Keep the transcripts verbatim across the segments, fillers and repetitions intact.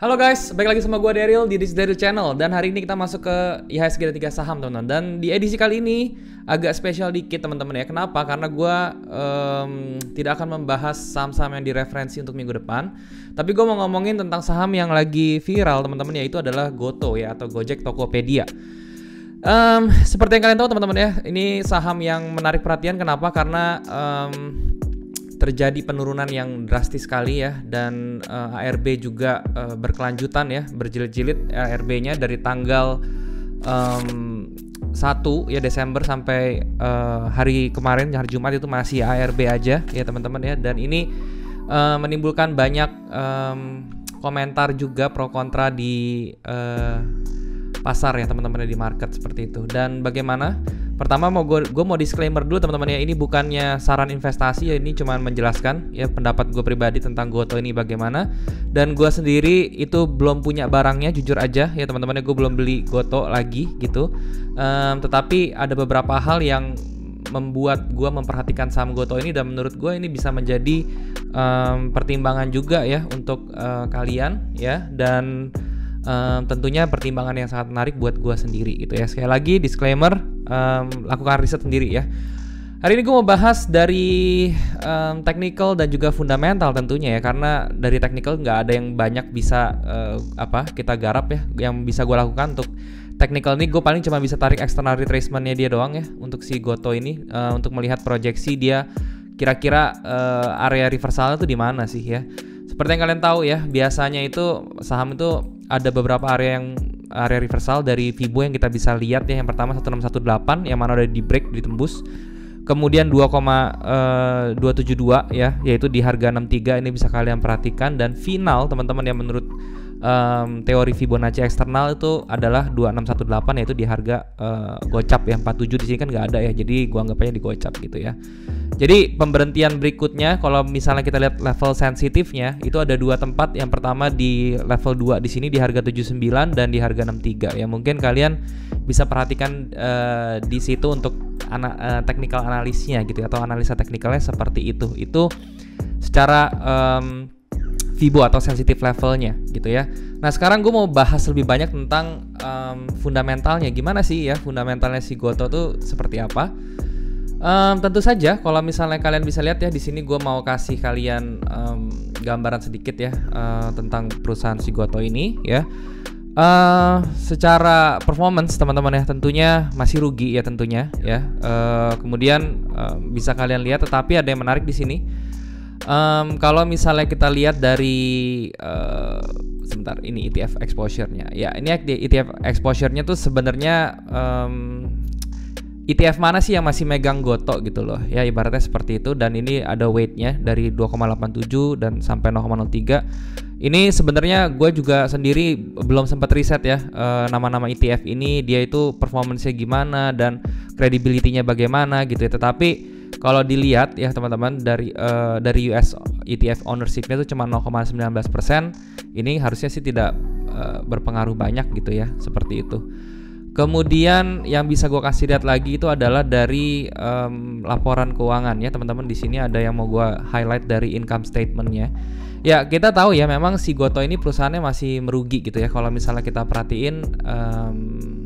Halo guys, balik lagi sama gue Daryl di This Daryl Channel. Dan hari ini kita masuk ke I H S G ada tiga saham teman-teman. Dan di edisi kali ini agak spesial dikit teman-teman ya. Kenapa? Karena gue um, tidak akan membahas saham-saham yang direferensi untuk minggu depan. Tapi gue mau ngomongin tentang saham yang lagi viral teman-teman, yaitu adalah Goto ya, atau Gojek Tokopedia. um, Seperti yang kalian tahu teman-teman ya, ini saham yang menarik perhatian. Kenapa? Karena um, terjadi penurunan yang drastis sekali ya, dan uh, A R B juga uh, berkelanjutan ya, berjilid-jilid A R B-nya dari tanggal um, satu ya Desember sampai uh, hari kemarin, hari Jumat itu masih A R B aja ya teman-teman ya. Dan ini uh, menimbulkan banyak um, komentar juga pro kontra di uh, pasar ya teman-teman, di market seperti itu. Dan bagaimana? Pertama mau gue gue mau disclaimer dulu teman-teman ya, ini bukannya saran investasi ya, ini cuma menjelaskan ya pendapat gue pribadi tentang Goto ini bagaimana. Dan gue sendiri itu belum punya barangnya, jujur aja ya teman-teman ya, gue belum beli Goto lagi gitu. Um, tetapi ada beberapa hal yang membuat gue memperhatikan saham Goto ini, dan menurut gue ini bisa menjadi um, pertimbangan juga ya untuk uh, kalian ya, dan Um, tentunya pertimbangan yang sangat menarik buat gue sendiri gitu ya. Sekali lagi disclaimer, um, lakukan riset sendiri ya. Hari ini gue mau bahas dari um, technical dan juga fundamental tentunya ya, karena dari technical nggak ada yang banyak bisa uh, apa kita garap ya. Yang bisa gue lakukan untuk technical ini, gue paling cuma bisa tarik external retracementnya dia doang ya untuk si Goto ini, uh, untuk melihat proyeksi dia kira-kira uh, area reversalnya tuh di mana sih ya. Seperti yang kalian tahu ya, biasanya itu saham itu ada beberapa area yang area reversal dari Fibo yang kita bisa lihat ya. Yang pertama satu enam satu delapan yang mana udah di break, ditembus. Kemudian dua koma dua tujuh dua ya, yaitu di harga enam puluh tiga, ini bisa kalian perhatikan. Dan final teman-teman yang menurut um, teori Fibonacci eksternal itu adalah dua enam satu delapan, yaitu di harga uh, gocap ya, empat puluh tujuh. Di sini kan nggak ada ya, jadi gua anggap aja di gocap gitu ya. Jadi pemberhentian berikutnya kalau misalnya kita lihat level sensitifnya itu ada dua tempat. Yang pertama di level dua di sini di harga tujuh puluh sembilan dan di harga enam puluh tiga ya. Mungkin kalian bisa perhatikan uh, di situ untuk ana- uh, technical analisnya gitu ya, atau analisa teknikalnya seperti itu. Itu secara um, Fibo atau sensitif levelnya gitu ya. Nah sekarang gue mau bahas lebih banyak tentang um, fundamentalnya. Gimana sih ya fundamentalnya si Goto tuh seperti apa? Um, tentu saja kalau misalnya kalian bisa lihat ya, di sini gue mau kasih kalian um, gambaran sedikit ya uh, tentang perusahaan si Goto ini ya. Uh, secara performance teman-teman ya, tentunya masih rugi ya tentunya ya. Uh, kemudian uh, bisa kalian lihat, tetapi ada yang menarik di sini. Um, kalau misalnya kita lihat dari uh, sebentar, ini E T F exposure-nya ya. Ini E T F exposure-nya tuh sebenarnya um, E T F mana sih yang masih megang Goto gitu loh ya, ibaratnya seperti itu. Dan ini ada weight-nya dari dua koma delapan tujuh dan sampai nol koma nol tiga. Ini sebenarnya gue juga sendiri belum sempat riset ya uh, nama-nama E T F ini, dia itu performance-nya gimana dan credibility-nya bagaimana gitu ya. Tetapi kalau dilihat ya teman-teman, dari uh, dari U S E T F ownership-nya itu cuma nol koma satu sembilan persen. Ini harusnya sih tidak uh, berpengaruh banyak gitu ya, seperti itu. Kemudian yang bisa gue kasih lihat lagi itu adalah dari um, laporan keuangan ya teman-teman. Di sini ada yang mau gue highlight dari income statement-nya. Ya kita tahu ya, memang si Goto ini perusahaannya masih merugi gitu ya. Kalau misalnya kita perhatiin, um,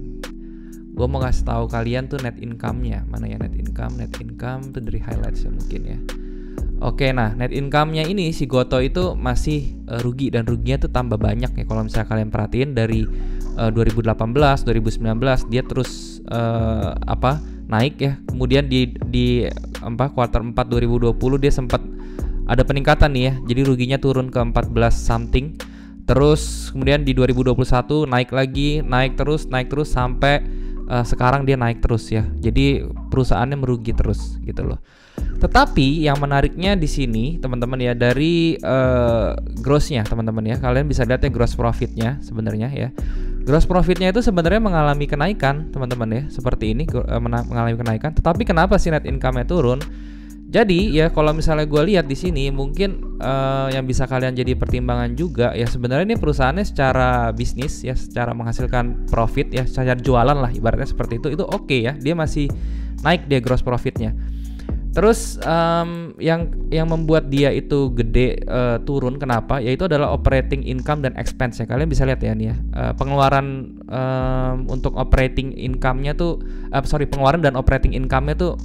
gue mau kasih tahu kalian tuh net income-nya mana ya, net income, net income tuh dari highlights ya mungkin ya. Oke, nah net income-nya ini si Goto itu masih uh, rugi, dan ruginya tuh tambah banyak ya. Kalau misalnya kalian perhatiin dari uh, dua ribu delapan belas, dua ribu sembilan belas dia terus uh, apa naik ya. Kemudian di di apa kuartal empat dua ribu dua puluh dia sempat ada peningkatan nih ya. Jadi ruginya turun ke empat belas something. Terus kemudian di dua ribu dua puluh satu naik lagi, naik terus, naik terus sampai uh, sekarang dia naik terus ya. Jadi perusahaannya merugi terus gitu loh. Tetapi yang menariknya di sini teman-teman ya, dari uh, gross-nya teman-teman ya, kalian bisa lihat ya gross profit-nya sebenarnya ya. Gross profit-nya itu sebenarnya mengalami kenaikan teman-teman ya, seperti ini uh, mengalami kenaikan. Tetapi kenapa sih net income-nya turun? Jadi ya kalau misalnya gue lihat di sini, mungkin uh, yang bisa kalian jadi pertimbangan juga ya, sebenarnya ini perusahaannya secara bisnis ya, secara menghasilkan profit ya, secara jualan lah ibaratnya seperti itu, itu oke okay ya, dia masih naik dia gross profit-nya. Terus um, yang yang membuat dia itu gede uh, turun kenapa? Yaitu adalah operating income dan expense ya. Kalian bisa lihat ya nih ya. Uh, pengeluaran um, untuk operating income-nya tuh uh, sorry pengeluaran dan operating income-nya tuh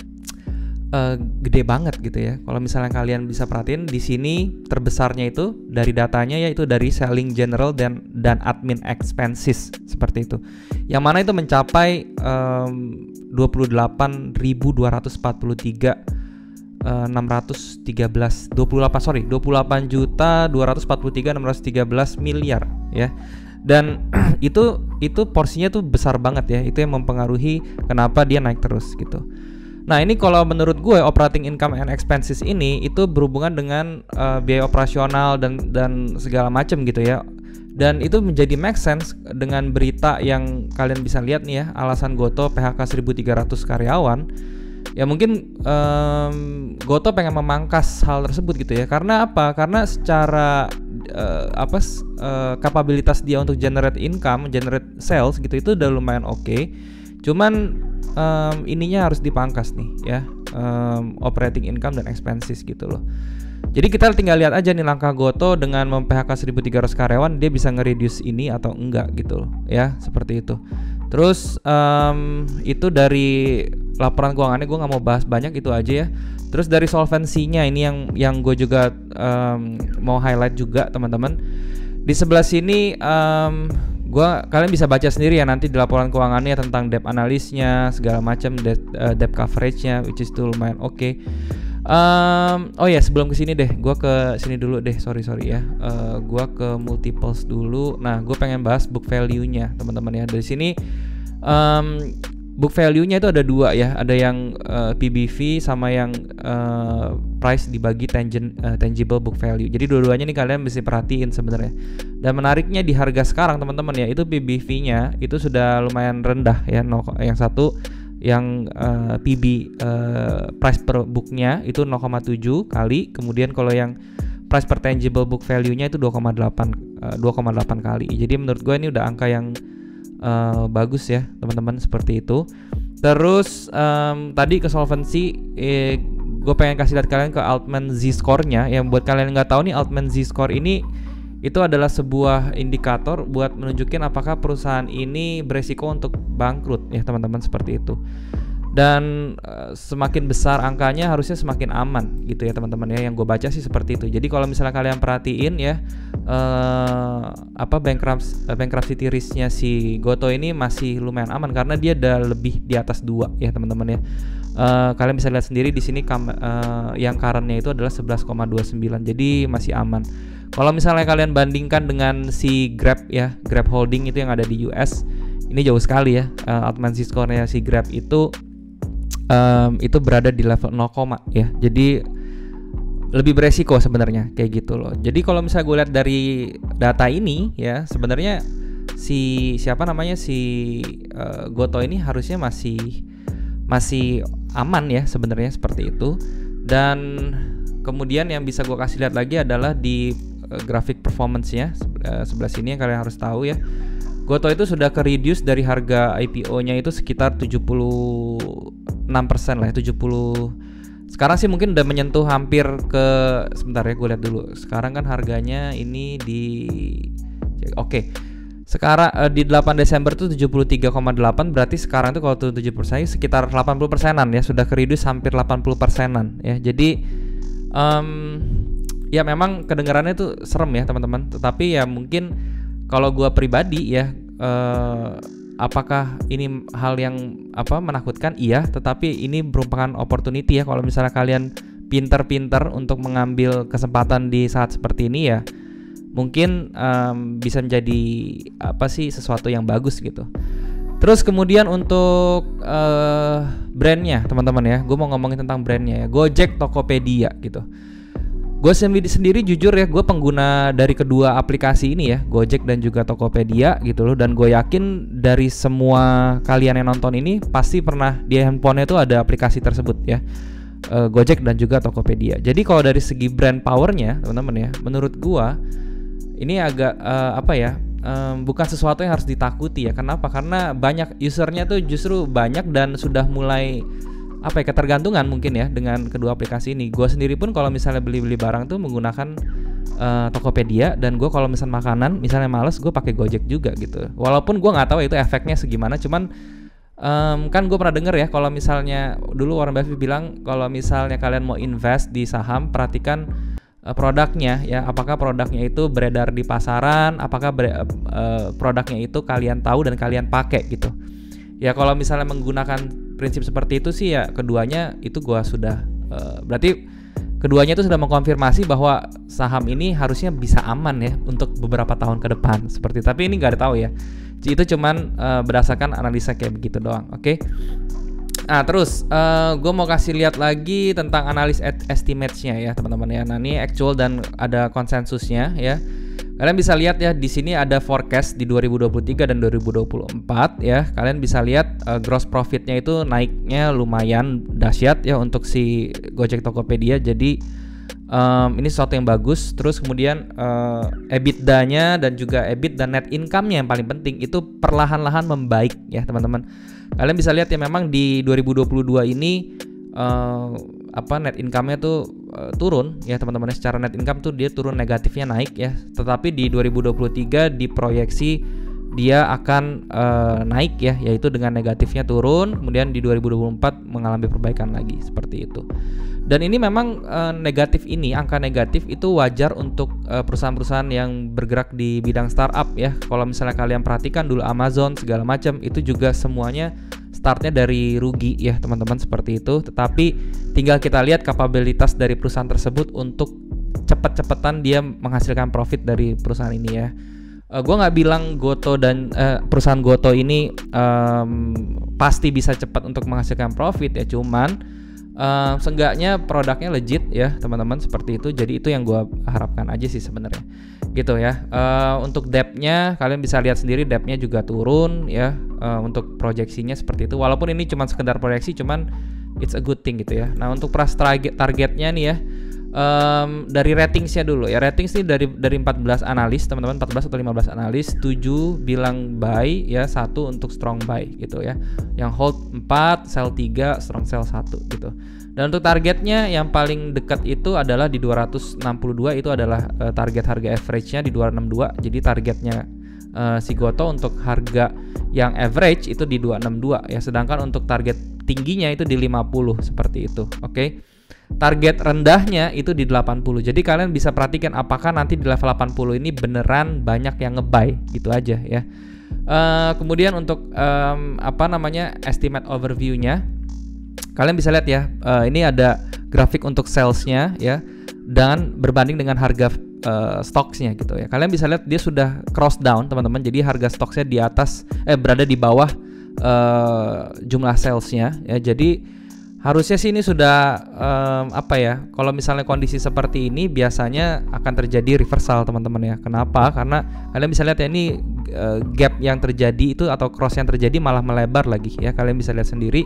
uh, gede banget gitu ya. Kalau misalnya kalian bisa perhatiin di sini terbesarnya itu dari datanya yaitu dari selling general dan dan admin expenses seperti itu. Yang mana itu mencapai um, dua puluh delapan ribu dua ratus empat puluh tiga enam ratus tiga belas dua puluh delapan sorry dua puluh delapan juta dua ratus empat puluh tiga enam ratus tiga belas miliar ya. Dan itu itu porsinya tuh besar banget ya. Itu yang mempengaruhi kenapa dia naik terus gitu. Nah, ini kalau menurut gue operating income and expenses ini itu berhubungan dengan uh, biaya operasional dan dan segala macam gitu ya. Dan itu menjadi make sense dengan berita yang kalian bisa lihat nih ya, alasan Gotoh P H K seribu tiga ratus karyawan. Ya mungkin um, Gotoh pengen memangkas hal tersebut gitu ya. Karena apa? Karena secara uh, apa uh, kapabilitas dia untuk generate income, generate sales gitu itu udah lumayan oke. Okay. Cuman um, ininya harus dipangkas nih ya, um, operating income dan expenses gitu loh. Jadi kita tinggal lihat aja nih langkah Gotoh dengan mem-P H K seribu tiga ratus karyawan, dia bisa nge-reduce ini atau enggak gitu loh ya, seperti itu. Terus um, itu dari laporan keuangannya, gue nggak mau bahas banyak, itu aja ya. Terus dari solvensinya ini yang yang gue juga um, mau highlight juga teman-teman. Di sebelah sini um, gua kalian bisa baca sendiri ya nanti di laporan keuangannya tentang debt analysnya segala macam, debt, uh, debt coveragenya, which is still lumayan oke. Okay. Um, oh ya sebelum kesini deh, gue ke sini dulu deh, sorry sorry ya, uh, gue ke multiples dulu. Nah gue pengen bahas book value-nya teman-teman ya. Dari sini um, book value-nya itu ada dua ya, ada yang uh, P B V sama yang uh, price dibagi tangen, uh, tangible book value. Jadi dua-duanya nih kalian mesti perhatiin sebenarnya. Dan menariknya di harga sekarang teman-teman ya, itu P B V-nya itu sudah lumayan rendah ya. No, yang satu yang uh, P B uh, price per book-nya itu nol koma tujuh kali, kemudian kalau yang price per tangible book value-nya itu dua koma delapan kali. Jadi menurut gue ini udah angka yang uh, bagus ya teman-teman, seperti itu. Terus um, tadi ke solvency, eh, gue pengen kasih lihat kalian ke Altman Z-score-nya. Yang buat kalian nggak tahu nih, Altman Z-score ini itu adalah sebuah indikator buat menunjukin apakah perusahaan ini beresiko untuk bangkrut ya teman-teman, seperti itu. Dan uh, semakin besar angkanya harusnya semakin aman gitu ya teman-teman ya. Yang gue baca sih seperti itu. Jadi kalau misalnya kalian perhatiin ya, uh, apa bankruptcy, bankruptcy risk-nya si Gotoh ini masih lumayan aman karena dia udah lebih di atas dua ya teman-teman ya. Uh, kalian bisa lihat sendiri di sini kam- uh, yang current-nya itu adalah sebelas koma dua sembilan, jadi masih aman. Kalau misalnya kalian bandingkan dengan si Grab ya, Grab Holding itu yang ada di U S, ini jauh sekali ya. Uh, Altman Z-score-nya si Grab itu um, itu berada di level nol, ya. Jadi lebih beresiko sebenarnya kayak gitu loh. Jadi kalau misalnya gue lihat dari data ini ya, sebenarnya si siapa namanya si uh, Gotoh ini harusnya masih masih aman ya sebenarnya, seperti itu. Dan kemudian yang bisa gue kasih lihat lagi adalah di uh, grafik performance-nya uh, sebelah sini yang kalian harus tahu ya. Gotoh itu sudah ke reduce dari harga I P O-nya itu sekitar tujuh puluh enam persen lah ya, tujuh puluh. Sekarang sih mungkin udah menyentuh hampir ke, sebentar ya gue lihat dulu. Sekarang kan harganya ini di oke. Okay. Sekarang uh, di delapan Desember tuh tujuh puluh tiga koma delapan, berarti sekarang tuh kalau tujuh persen sekitar delapan puluh persenan ya, sudah ke reduce hampir delapan puluh persenan ya. Jadi um, ya memang kedengarannya tuh serem ya teman-teman, tetapi ya mungkin kalau gue pribadi ya, uh, apakah ini hal yang apa menakutkan? Iya, tetapi ini merupakan opportunity ya. Kalau misalnya kalian pinter-pinter untuk mengambil kesempatan di saat seperti ini ya, mungkin um, bisa menjadi apa sih sesuatu yang bagus gitu. Terus kemudian untuk uh, brandnya teman-teman ya, gue mau ngomongin tentang brandnya ya, Gojek, Tokopedia gitu. Gue sendiri, sendiri jujur ya, gue pengguna dari kedua aplikasi ini ya, Gojek dan juga Tokopedia gitu loh. Dan gue yakin dari semua kalian yang nonton ini pasti pernah di handphonenya itu ada aplikasi tersebut ya, uh, Gojek dan juga Tokopedia. Jadi kalau dari segi brand powernya teman-teman ya, menurut gue ini agak uh, apa ya, um, bukan sesuatu yang harus ditakuti ya. Kenapa? Karena banyak usernya tuh justru banyak dan sudah mulai apa ya, ketergantungan mungkin ya dengan kedua aplikasi ini. Gue sendiri pun kalau misalnya beli-beli barang tuh menggunakan uh, Tokopedia, dan gue kalau misalnya makanan misalnya males, gue pakai Gojek juga gitu. Walaupun gue nggak tahu itu efeknya segimana, cuman um, kan gue pernah denger ya kalau misalnya dulu Warren Buffett bilang kalau misalnya kalian mau invest di saham, perhatikan uh, produknya ya, apakah produknya itu beredar di pasaran, apakah ber- uh, produknya itu kalian tahu dan kalian pakai gitu. Ya kalau misalnya menggunakan prinsip seperti itu sih ya keduanya itu gua sudah uh, berarti keduanya itu sudah mengkonfirmasi bahwa saham ini harusnya bisa aman ya untuk beberapa tahun ke depan seperti. Tapi ini nggak ada tahu ya. Itu cuman uh, berdasarkan analisa kayak begitu doang. Oke. Okay? Nah terus uh, gue mau kasih lihat lagi tentang analis estimates-nya ya teman-teman ya. Nah ini actual dan ada konsensusnya ya. Kalian bisa lihat ya di sini ada forecast di dua ribu dua puluh tiga dan dua ribu dua puluh empat ya. Kalian bisa lihat uh, gross profitnya itu naiknya lumayan dahsyat ya untuk si Gojek Tokopedia. Jadi um, ini sesuatu yang bagus. Terus kemudian uh, EBITDA-nya dan juga E B I T dan net income-nya yang paling penting itu perlahan-lahan membaik ya teman-teman. Kalian bisa lihat ya memang di dua ribu dua puluh dua ini uh, apa net income-nya tuh uh, turun ya teman-teman. Secara net income tuh dia turun, negatifnya naik ya. Tetapi di dua ribu dua puluh tiga diproyeksi dia akan uh, naik ya, yaitu dengan negatifnya turun, kemudian di dua ribu dua puluh empat mengalami perbaikan lagi seperti itu. Dan ini memang uh, negatif ini, angka negatif itu wajar untuk uh, perusahaan-perusahaan yang bergerak di bidang startup ya. Kalau misalnya kalian perhatikan dulu Amazon segala macam itu juga semuanya startnya dari rugi ya teman-teman seperti itu. Tetapi tinggal kita lihat kapabilitas dari perusahaan tersebut untuk cepat-cepatan dia menghasilkan profit dari perusahaan ini ya. Uh, gue nggak bilang Goto dan uh, perusahaan Goto ini um, pasti bisa cepat untuk menghasilkan profit ya, cuman uh, seenggaknya produknya legit ya teman-teman seperti itu. Jadi itu yang gue harapkan aja sih sebenarnya gitu ya. Uh, untuk debt-nya kalian bisa lihat sendiri, debt-nya juga turun ya uh, untuk proyeksinya seperti itu. Walaupun ini cuma sekedar proyeksi, cuman it's a good thing gitu ya. Nah untuk price target targetnya nih ya. Um, dari ratingsnya dulu ya. Ratings nih dari dari empat belas analis teman-teman, empat belas atau lima belas analis, tujuh bilang buy ya, satu untuk strong buy gitu ya. Yang hold empat, sell tiga, strong sell satu gitu. Dan untuk targetnya yang paling dekat itu adalah di dua ratus enam puluh dua, itu adalah uh, target harga average-nya di dua ratus enam puluh dua. Jadi targetnya uh, si Goto untuk harga yang average itu di dua ratus enam puluh dua ya, sedangkan untuk target tingginya itu di lima puluh seperti itu. Oke. Okay? Target rendahnya itu di delapan puluh. Jadi kalian bisa perhatikan apakah nanti di level delapan puluh ini beneran banyak yang nge-buy gitu aja ya. Uh, kemudian untuk um, apa namanya estimate overview-nya, kalian bisa lihat ya. Uh, ini ada grafik untuk sales-nya ya, dan berbanding dengan harga uh, stocks-nya gitu ya. Kalian bisa lihat dia sudah cross down teman-teman. Jadi harga stocks-nya di atas eh berada di bawah uh, jumlah sales-nya ya. Jadi harusnya sih ini sudah um, apa ya, kalau misalnya kondisi seperti ini biasanya akan terjadi reversal teman-teman ya. Kenapa? Karena kalian bisa lihat ya ini uh, gap yang terjadi itu atau cross yang terjadi malah melebar lagi ya. Kalian bisa lihat sendiri.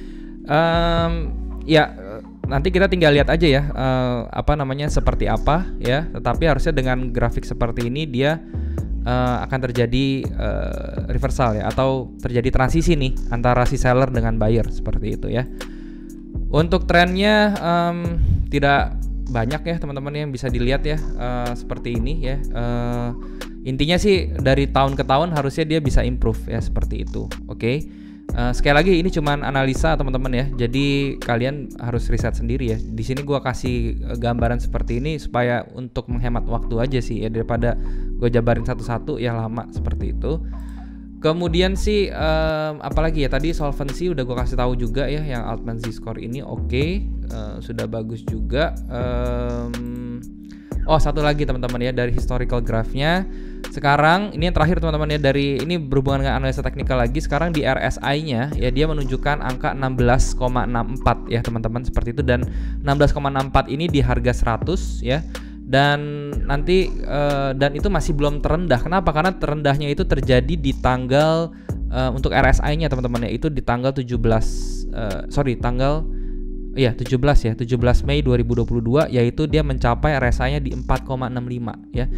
Um, ya nanti kita tinggal lihat aja ya uh, apa namanya seperti apa ya. Tetapi harusnya dengan grafik seperti ini dia uh, akan terjadi uh, reversal ya, atau terjadi transisi nih antara si seller dengan buyer seperti itu ya. Untuk trennya um, tidak banyak ya teman-teman yang bisa dilihat ya uh, seperti ini ya. Uh, intinya sih dari tahun ke tahun harusnya dia bisa improve ya seperti itu. Oke. Okay? Uh, sekali lagi ini cuman analisa teman-teman ya. Jadi kalian harus riset sendiri ya. Di sini gua kasih gambaran seperti ini supaya untuk menghemat waktu aja sih ya, daripada gue jabarin satu-satu ya lama seperti itu. Kemudian sih um, apalagi ya, tadi solvency udah gue kasih tahu juga ya, yang Altman Z-score ini oke, okay, uh, sudah bagus juga. Um, oh satu lagi teman-teman ya, dari historical graph-nya. Sekarang ini yang terakhir teman-teman ya, dari ini berhubungan dengan analisa teknikal lagi. Sekarang di R S I-nya ya dia menunjukkan angka enam belas koma enam empat ya teman-teman seperti itu, dan enam belas koma enam empat ini di harga seratus ya. Dan nanti uh, dan itu masih belum terendah. Kenapa? Karena terendahnya itu terjadi di tanggal uh, untuk R S I-nya teman-teman ya, itu di tanggal tujuh belas uh, sorry tanggal iya tujuh belas ya tujuh belas Mei dua ribu dua puluh dua, yaitu dia mencapai R S I-nya di empat koma enam lima ya.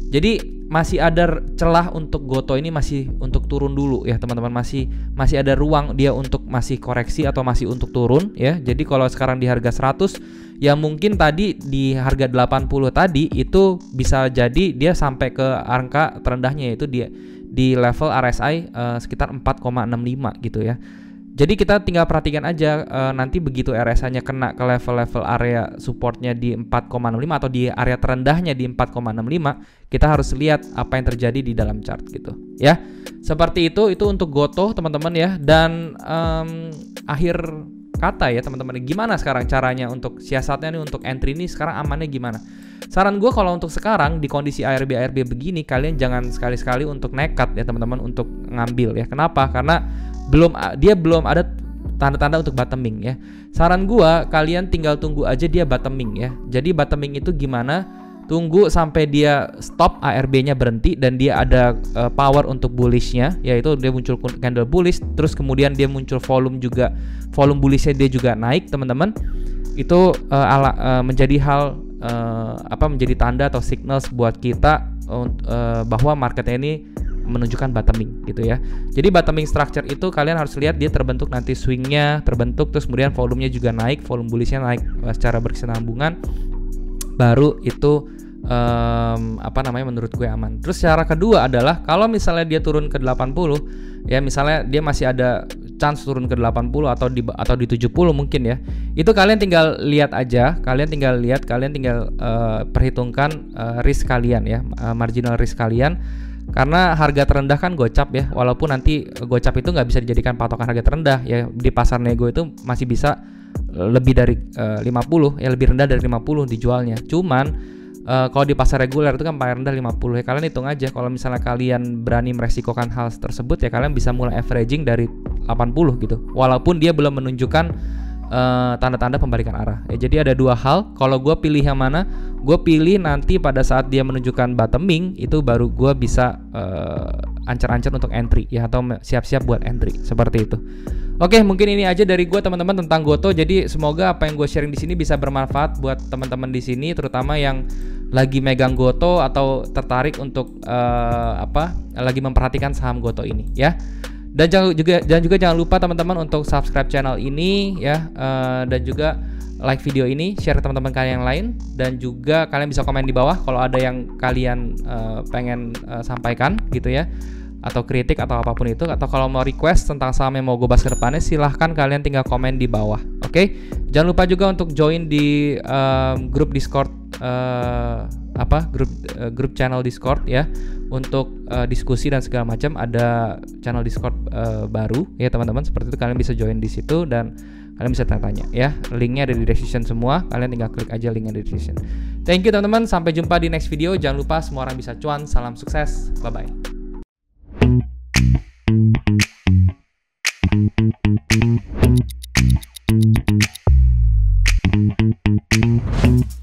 Jadi masih ada celah untuk Gotoh ini masih untuk turun dulu ya teman-teman, masih masih ada ruang dia untuk masih koreksi atau masih untuk turun ya. Jadi kalau sekarang di harga seratus ya mungkin tadi di harga delapan puluh tadi itu bisa jadi dia sampai ke angka terendahnya, yaitu dia di level R S I uh, sekitar empat koma enam lima gitu ya. Jadi kita tinggal perhatikan aja uh, nanti begitu R S I-nya kena ke level-level area supportnya di empat koma enam lima atau di area terendahnya di empat koma enam lima, kita harus lihat apa yang terjadi di dalam chart gitu ya. Seperti itu itu untuk Gotoh teman-teman ya. Dan um, akhir kata ya teman-teman, gimana sekarang caranya untuk siasatnya nih untuk entry ini sekarang amannya gimana? Saran gue kalau untuk sekarang di kondisi A R B A R B begini, kalian jangan sekali-sekali untuk nekat ya teman-teman untuk ngambil ya. Kenapa? Karena belum dia belum ada tanda-tanda untuk bottoming ya. Saran gua kalian tinggal tunggu aja dia bottoming ya. Jadi bottoming itu gimana? Tunggu sampai dia stop A R B-nya berhenti dan dia ada uh, power untuk bullish-nya, yaitu dia muncul candle bullish, terus kemudian dia muncul volume juga, volume bullish-nya dia juga naik teman-teman. Itu uh, ala, uh, menjadi hal uh, apa menjadi tanda atau signals buat kita uh, bahwa marketnya ini menunjukkan bottoming gitu ya. Jadi bottoming structure itu kalian harus lihat dia terbentuk nanti swingnya terbentuk, terus kemudian volumenya juga naik, volume bullishnya naik secara berkesinambungan, baru itu um, apa namanya menurut gue aman. Terus cara kedua adalah kalau misalnya dia turun ke delapan puluh ya, misalnya dia masih ada chance turun ke delapan puluh atau di atau di tujuh puluh mungkin ya. Itu kalian tinggal lihat aja, kalian tinggal lihat, kalian tinggal uh, perhitungkan uh, risk kalian ya, uh, marginal risk kalian. Karena harga terendah kan gocap ya, walaupun nanti gocap itu nggak bisa dijadikan patokan harga terendah ya. Di pasar nego itu masih bisa lebih dari uh, lima puluh ya, lebih rendah dari lima puluh dijualnya. Cuman uh, kalau di pasar reguler itu kan paling rendah lima puluh ya. Kalian hitung aja, kalau misalnya kalian berani meresikokan hal tersebut ya, kalian bisa mulai averaging dari delapan puluh gitu, walaupun dia belum menunjukkan Uh, tanda-tanda pembalikan arah ya. Jadi ada dua hal, kalau gue pilih yang mana, gue pilih nanti pada saat dia menunjukkan bottoming itu baru gue bisa uh, ancar-ancar untuk entry ya, atau siap-siap buat entry seperti itu. Oke, mungkin ini aja dari gue teman-teman tentang Gotoh. Jadi semoga apa yang gue sharing di sini bisa bermanfaat buat teman-teman di sini, terutama yang lagi megang Gotoh atau tertarik untuk uh, apa lagi memperhatikan saham Gotoh ini ya. Dan jangan juga dan juga jangan lupa teman-teman untuk subscribe channel ini ya, uh, dan juga like video ini, share ke teman-teman kalian yang lain, dan juga kalian bisa komen di bawah kalau ada yang kalian uh, pengen uh, sampaikan gitu ya, atau kritik atau apapun itu, atau kalau mau request tentang saham yang mau gue bahas ke depannya, silahkan kalian tinggal komen di bawah. Oke, okay? Jangan lupa juga untuk join di um, grup Discord uh, apa grup uh, grup channel Discord ya, untuk uh, diskusi dan segala macam. Ada channel Discord uh, baru ya teman-teman, seperti itu kalian bisa join di situ dan kalian bisa tanya-tanya ya. Linknya ada di description semua, kalian tinggal klik aja linknya di description. Thank you teman-teman, sampai jumpa di next video. Jangan lupa semua orang bisa cuan, salam sukses, bye bye.